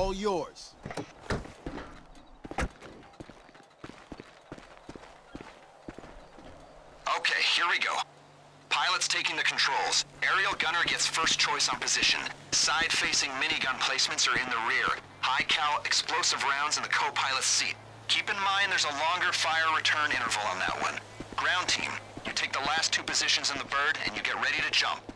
all yours. Okay, here we go. Pilot's taking the controls. Aerial gunner gets first choice on position. Side-facing minigun placements are in the rear. High-cal explosive rounds in the co-pilot's seat. Keep in mind there's a longer fire return interval on that one. Ground team, you take the last two positions in the bird and you get ready to jump.